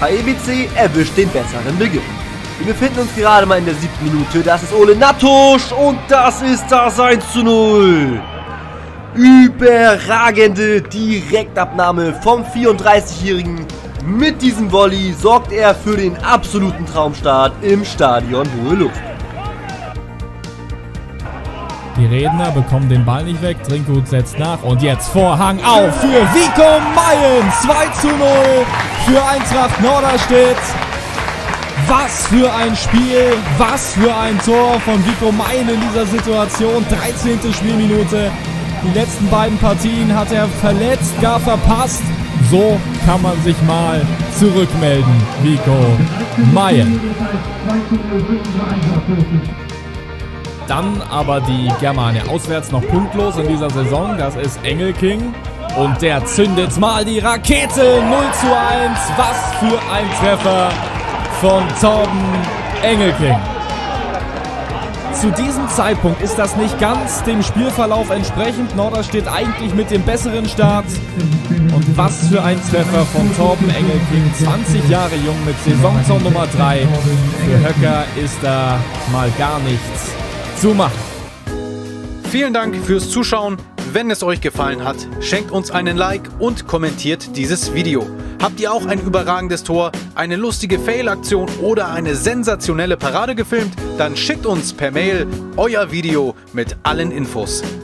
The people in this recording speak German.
HEBC erwischt den besseren Beginn. Wir befinden uns gerade mal in der 7. Minute. Das ist Ole Nattusch und das ist das 1:0. Überragende Direktabnahme vom 34-Jährigen. Mit diesem Volley sorgt er für den absoluten Traumstart im Stadion Hohe Luft. Die Redner bekommen den Ball nicht weg, Trinkgut setzt nach und jetzt Vorhang auf für Vico Meyen. 2:0 für Eintracht Norderstedt. Was für ein Spiel, was für ein Tor von Vico Meyen in dieser Situation. 13. Spielminute. Die letzten beiden Partien hat er verletzt, gar verpasst. So kann man sich mal zurückmelden, Vico Meyen. Dann aber die Germania auswärts noch punktlos in dieser Saison. Das ist Engelking. Und der zündet mal die Rakete. 0:1. Was für ein Treffer von Torben Engelking. Zu diesem Zeitpunkt ist das nicht ganz dem Spielverlauf entsprechend. Norderstedt eigentlich mit dem besseren Start. Und was für ein Treffer von Torben Engelking. 20 Jahre jung mit Saisontor Nummer 3. Für Höcker ist da mal gar nichts zu machen. Vielen Dank fürs Zuschauen. Wenn es euch gefallen hat, schenkt uns einen Like und kommentiert dieses Video. Habt ihr auch ein überragendes Tor, eine lustige Fail-Aktion oder eine sensationelle Parade gefilmt? Dann schickt uns per Mail euer Video mit allen Infos.